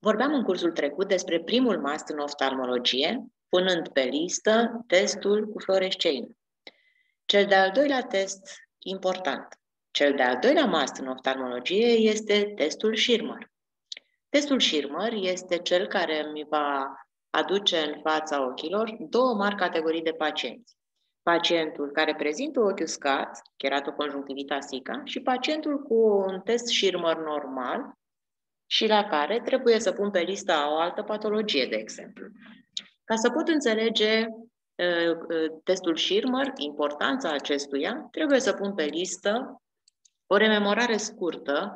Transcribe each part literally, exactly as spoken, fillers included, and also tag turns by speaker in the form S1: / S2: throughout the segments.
S1: Vorbeam în cursul trecut despre primul must în oftalmologie, punând pe listă testul cu fluoresceină. Cel de-al doilea test important, cel de-al doilea must în oftalmologie este testul Schirmer. Testul Schirmer este cel care mi va aduce în fața ochilor două mari categorii de pacienți. Pacientul care prezintă ochiul uscat, keratoconjunctivita-sica, și pacientul cu un test Schirmer normal și la care trebuie să pun pe listă o altă patologie, de exemplu. Ca să pot înțelege uh, testul Schirmer, importanța acestuia, trebuie să pun pe listă o rememorare scurtă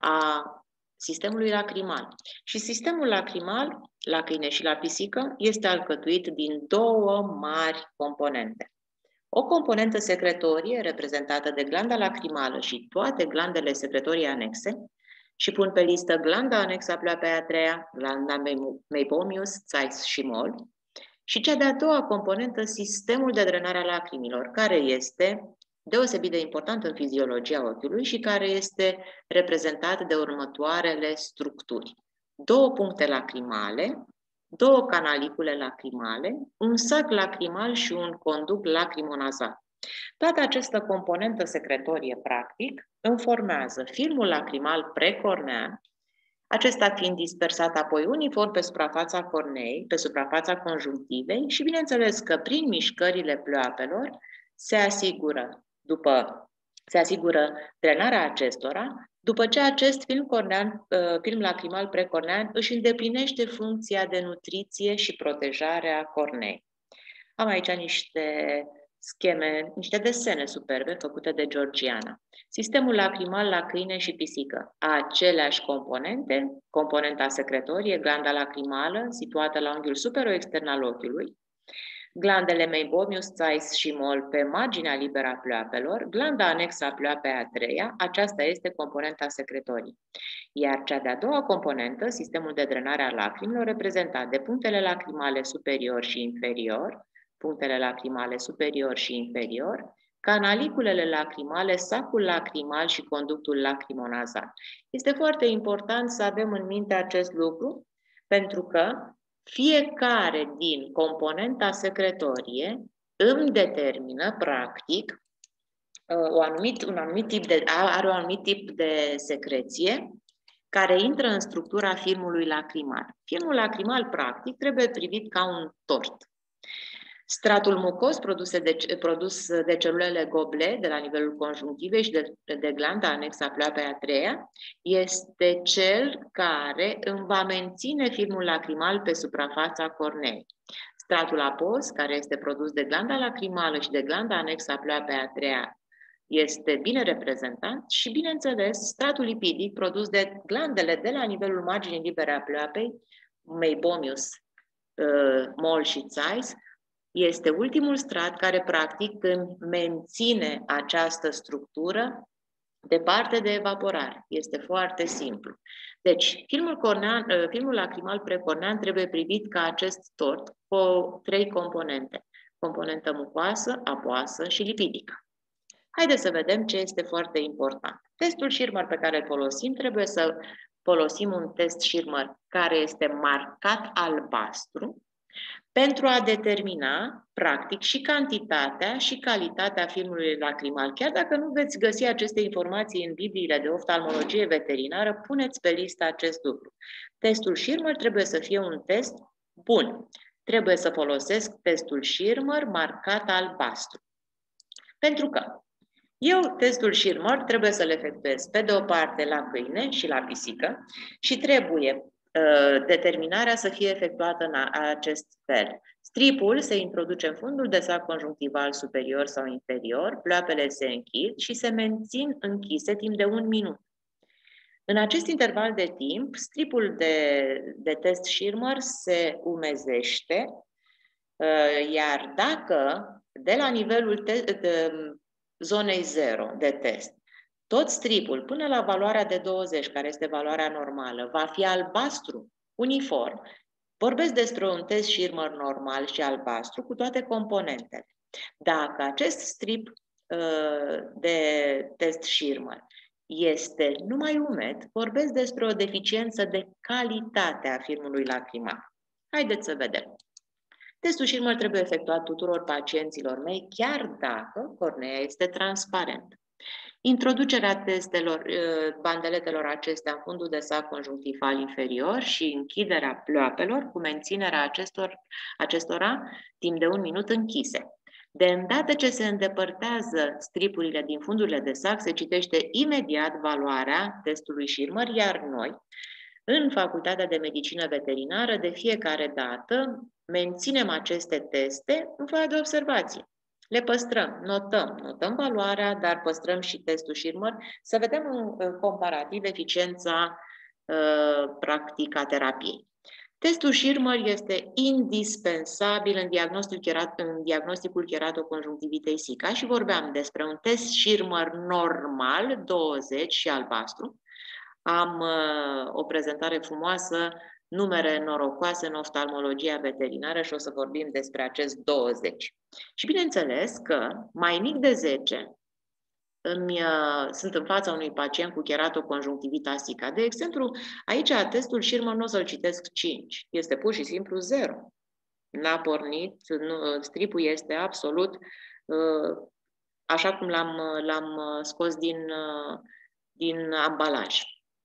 S1: a sistemului lacrimal. Și sistemul lacrimal, la câine și la pisică, este alcătuit din două mari componente. O componentă secretorie, reprezentată de glanda lacrimală și toate glandele secretorii anexe, și pun pe listă glanda anexă pleoapei a treia, glanda meibomius, Zeiss și Moll, și cea de-a doua componentă, sistemul de drenare a lacrimilor, care este deosebit de important în fiziologia ochiului și care este reprezentat de următoarele structuri. Două puncte lacrimale, două canalicule lacrimale, un sac lacrimal și un conduct lacrimonazal. Toată această componentă secretorie, practic, îmi formează filmul lacrimal precornean, acesta fiind dispersat apoi uniform pe suprafața corneei, pe suprafața conjunctivei și, bineînțeles, că prin mișcările pleoapelor se asigură, după, se asigură drenarea acestora, după ce acest film, cornean, film lacrimal precornean își îndeplinește funcția de nutriție și protejare a corneei. Am aici niște scheme, niște desene superbe făcute de Georgiana. Sistemul lacrimal la câine și pisică. Aceleași componente, componenta secretorie, glanda lacrimală, situată la unghiul supero-extern al ochiului, glandele meibomius, Zeiss și Moll pe marginea liberă a pleoapelor, glanda anexă a pleoapei a treia, aceasta este componenta secretorii. Iar cea de-a doua componentă, sistemul de drenare a lacrimilor, reprezentat de punctele lacrimale superior și inferior, punctele lacrimale superior și inferior, canaliculele lacrimale, sacul lacrimal și conductul lacrimonazal. Este foarte important să avem în minte acest lucru, pentru că fiecare din componenta secretorie îmi determină, practic, o anumit, un anumit tip de, are un anumit tip de secreție care intră în structura filmului lacrimal. Filmul lacrimal, practic, trebuie privit ca un tort. Stratul mucos produs de, produs de celulele Goblet de la nivelul conjunctivei și de, de glanda anexă a pleoapei a treia este cel care îmi va menține filmul lacrimal pe suprafața corneei. Stratul apos, care este produs de glanda lacrimală și de glanda anexă a pleoapei a treia, este bine reprezentat și, bineînțeles, stratul lipidic produs de glandele de la nivelul marginii libere a pleoapei, meibomius, uh, Moll și Zeiss, este ultimul strat care, practic, îmi menține această structură departe de evaporare. Este foarte simplu. Deci, filmul, cornean, filmul lacrimal precornean trebuie privit ca acest tort cu trei componente. Componentă mucoasă, apoasă și lipidică. Haideți să vedem ce este foarte important. Testul Schirmer pe care îl folosim, trebuie să folosim un test Schirmer care este marcat albastru, pentru a determina, practic, și cantitatea și calitatea filmului lacrimal. Chiar dacă nu veți găsi aceste informații în Bibliile de oftalmologie veterinară, puneți pe listă acest lucru. Testul Schirmer trebuie să fie un test bun. Trebuie să folosesc testul Schirmer marcat albastru. Pentru că eu testul Schirmer trebuie să-l efectuez pe de o parte la câine și la pisică și trebuie determinarea să fie efectuată în acest fel. Stripul se introduce în fundul de sac conjunctival superior sau inferior, pleoapele se închid și se mențin închise timp de un minut. În acest interval de timp, stripul de, de test Schirmer se umezește, iar dacă de la nivelul de, de zonei zero de test tot stripul, până la valoarea de douăzeci, care este valoarea normală, va fi albastru, uniform. Vorbesc despre un test Schirmer normal și albastru cu toate componentele. Dacă acest strip uh, de test Schirmer este numai umed, vorbesc despre o deficiență de calitate a filmului lacrimal. Haideți să vedem. Testul Schirmer trebuie efectuat tuturor pacienților mei, chiar dacă cornea este transparent. Introducerea testelor, bandeletelor acestea în fundul de sac conjunctival inferior și închiderea pleoapelor cu menținerea acestor, acestora timp de un minut închise. De îndată ce se îndepărtează stripurile din fundurile de sac, se citește imediat valoarea testului Schirmer, iar noi, în Facultatea de Medicină Veterinară, de fiecare dată menținem aceste teste în foaia de observație. Le păstrăm, notăm, notăm valoarea, dar păstrăm și testul Schirmer, să vedem în comparativ eficiența uh, practică a terapiei. Testul Schirmer este indispensabil în, diagnostic cherat, în diagnosticul keratoconjunctivitei SICA și vorbeam despre un test Schirmer normal, douăzeci și albastru. Am uh, o prezentare frumoasă, numere norocoase în oftalmologia veterinară și o să vorbim despre acest douăzeci. Și bineînțeles că mai mic de zece îmi, uh, sunt în fața unui pacient cu keratoconjunctivita SICA. De exemplu, aici testul Schirmer nu o să-l citesc cinci, este pur și simplu zero. N-a pornit, nu, stripul este absolut uh, așa cum l-am scos din, uh, din ambalaj.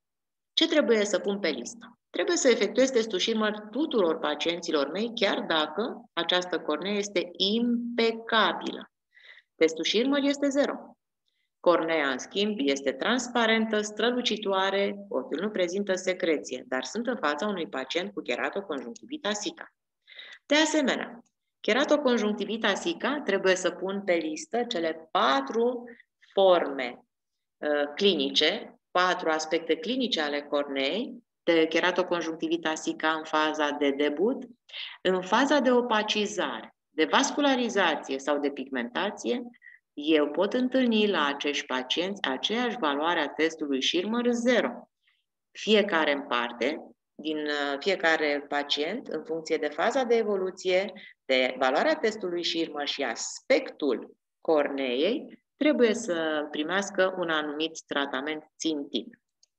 S1: Ce trebuie să pun pe listă? Trebuie să efectuez testul Schirmer tuturor pacienților mei, chiar dacă această cornee este impecabilă. Testul Schirmer este zero. Cornea, în schimb, este transparentă, strălucitoare, ochiul nu prezintă secreție, dar sunt în fața unui pacient cu keratoconjunctivita SICA. De asemenea, keratoconjunctivita SICA trebuie să pun pe listă cele patru forme uh, clinice, patru aspecte clinice ale corneei, de keratoconjunctivita SICA în faza de debut, în faza de opacizare, de vascularizație sau de pigmentație, eu pot întâlni la acești pacienți aceeași valoare a testului Schirmer zero. Fiecare în parte, din fiecare pacient, în funcție de faza de evoluție, de valoarea testului Schirmer și aspectul corneei, trebuie să primească un anumit tratament țintit.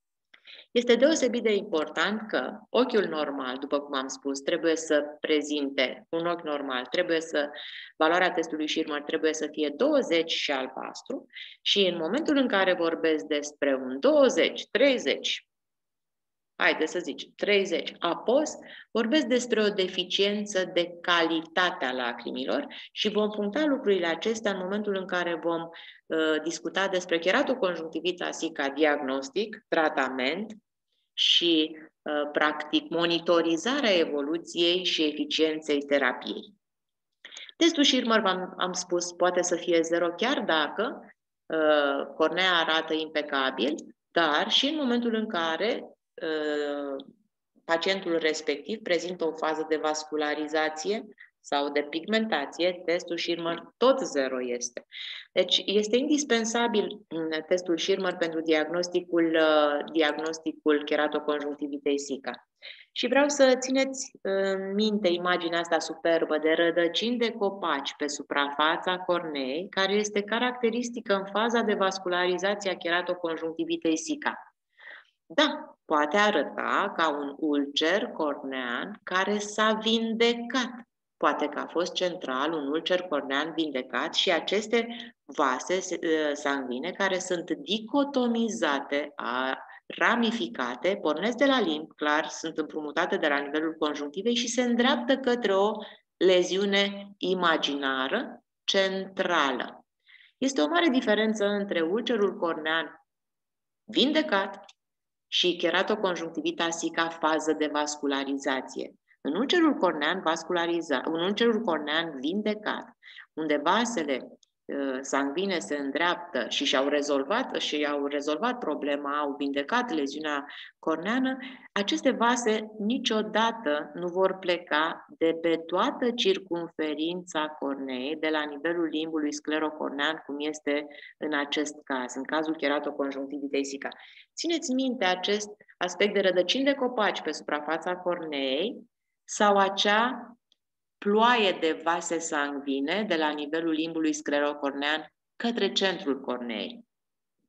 S1: Este deosebit de important că ochiul normal, după cum am spus, trebuie să prezinte un ochi normal, trebuie să, valoarea testului Schirmer trebuie să fie douăzeci și albastru și în momentul în care vorbesc despre un douăzeci, treizeci, haide să zici, treizeci apos, vorbesc despre o deficiență de calitate a lacrimilor și vom puncta lucrurile acestea în momentul în care vom uh, discuta despre keratoconjunctivita SICA diagnostic, tratament și, uh, practic, monitorizarea evoluției și eficienței terapiei. Testul Schirmer, am, am spus, poate să fie zero chiar dacă uh, cornea arată impecabil, dar și în momentul în care pacientul respectiv prezintă o fază de vascularizație sau de pigmentație, testul Schirmer tot zero este. Deci este indispensabil testul Schirmer pentru diagnosticul, diagnosticul keratoconjunctivitei SICA. Și vreau să țineți în minte imaginea asta superbă de rădăcini de copaci pe suprafața corneei, care este caracteristică în faza de vascularizație a keratoconjunctivitei SICA. Da, poate arăta ca un ulcer cornean care s-a vindecat. Poate că a fost central un ulcer cornean vindecat și aceste vase sanguine care sunt dicotomizate, ramificate, pornesc de la limb, clar, sunt împrumutate de la nivelul conjunctivei și se îndreaptă către o leziune imaginară centrală. Este o mare diferență între ulcerul cornean vindecat și keratoconjunctivita SICA fază de vascularizație. În ulcerul cornean vascularizat, în ulcerul cornean vindecat, unde vasele uh, sanguine se îndreaptă și și-au rezolvat, și au rezolvat problema, au vindecat leziunea corneană, aceste vase niciodată nu vor pleca de pe toată circumferința corneei, de la nivelul limbului sclerocornean, cum este în acest caz, în cazul keratoconjunctivitei SICA. Țineți minte acest aspect de rădăcini de copaci pe suprafața corneei sau acea ploaie de vase sanguine de la nivelul limbului sclerocornean către centrul corneei.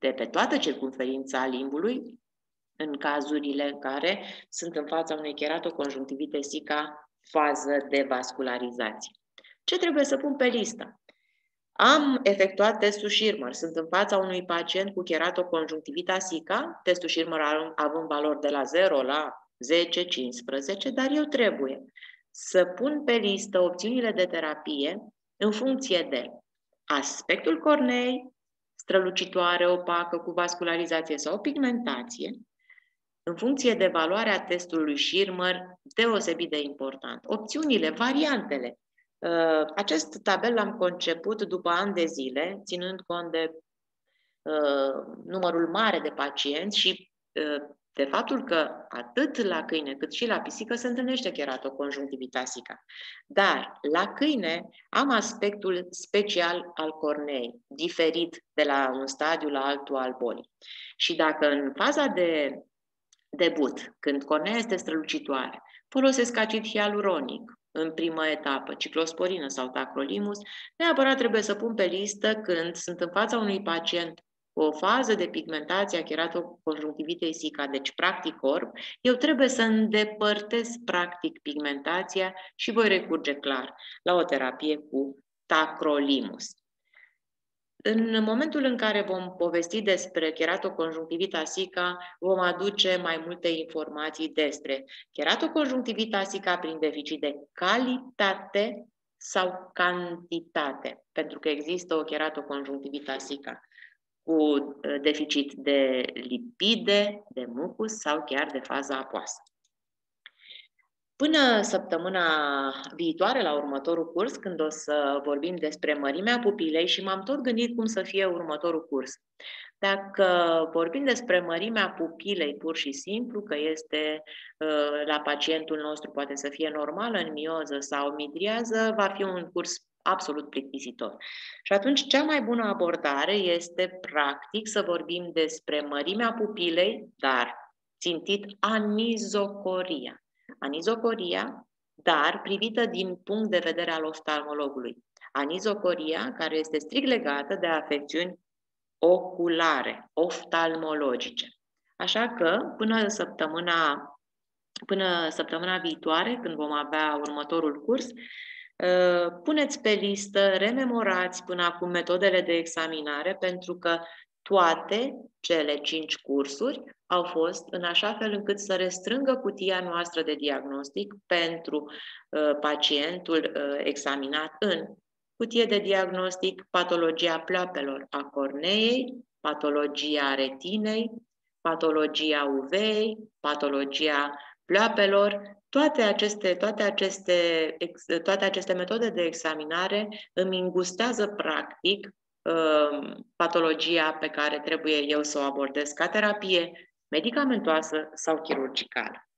S1: de pe toată circumferința limbului, în cazurile în care sunt în fața unei cheratoconjunctivite SICA fază de vascularizație. Ce trebuie să pun pe listă? Am efectuat testul Schirmer. Sunt în fața unui pacient cu cheratoconjunctivita SICA, testul Schirmer având valori de la zero la zece cincisprezece, dar eu trebuie să pun pe listă opțiunile de terapie în funcție de aspectul cornei, strălucitoare, opacă, cu vascularizație sau pigmentație, în funcție de valoarea testului Schirmer, deosebit de important. Opțiunile, variantele. Acest tabel l-am conceput după ani de zile, ținând cont de uh, numărul mare de pacienți și uh, de faptul că atât la câine cât și la pisică se întâlnește cheratoconjunctivita SICA. Dar la câine am aspectul special al corneei, diferit de la un stadiu la altul al bolii. Și dacă în faza de debut, când cornea este strălucitoare, folosesc acid hialuronic, în primă etapă, ciclosporină sau tacrolimus, neapărat trebuie să pun pe listă când sunt în fața unui pacient cu o fază de pigmentație a cheratoconjunctivitei SICA, deci practic orb, eu trebuie să îndepărtez practic pigmentația și voi recurge clar la o terapie cu tacrolimus. În momentul în care vom povesti despre cheratoconjunctivita SICA, vom aduce mai multe informații despre cheratoconjunctivita SICA prin deficit de calitate sau cantitate, pentru că există o cheratoconjunctivita SICA cu deficit de lipide, de mucus sau chiar de fază apoasă. Până săptămâna viitoare, la următorul curs, când o să vorbim despre mărimea pupilei, și m-am tot gândit cum să fie următorul curs. Dacă vorbim despre mărimea pupilei pur și simplu, că este la pacientul nostru, poate să fie normală în mioză sau midriază, va fi un curs absolut plictisitor. Și atunci cea mai bună abordare este practic să vorbim despre mărimea pupilei, dar țintit anizocoria. Anizocoria, dar privită din punct de vedere al oftalmologului. Anizocoria, care este strict legată de afecțiuni oculare, oftalmologice. Așa că, până săptămâna, până săptămâna viitoare, când vom avea următorul curs, puneți pe listă, rememorați până acum metodele de examinare, pentru că toate cele cinci cursuri au fost în așa fel încât să restrângă cutia noastră de diagnostic pentru uh, pacientul uh, examinat în cutie de diagnostic, patologia pleoapelor a corneei, patologia retinei, patologia uvei, patologia pleoapelor. Toate aceste, toate, aceste, toate aceste metode de examinare îmi îngustează practic patologia pe care trebuie eu să o abordez ca terapie medicamentoasă sau chirurgicală.